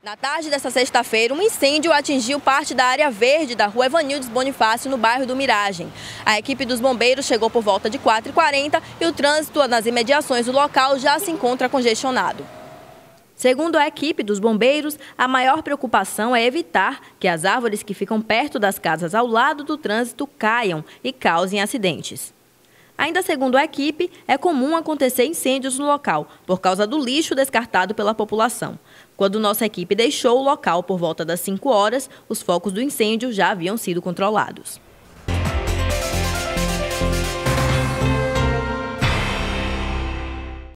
Na tarde desta sexta-feira, um incêndio atingiu parte da área verde da rua Evanildes Bonifácio, no bairro do Miragem. A equipe dos bombeiros chegou por volta de 4h40 e o trânsito nas imediações do local já se encontra congestionado. Segundo a equipe dos bombeiros, a maior preocupação é evitar que as árvores que ficam perto das casas ao lado do trânsito caiam e causem acidentes. Ainda segundo a equipe, é comum acontecer incêndios no local, por causa do lixo descartado pela população. Quando nossa equipe deixou o local por volta das 5 horas, os focos do incêndio já haviam sido controlados.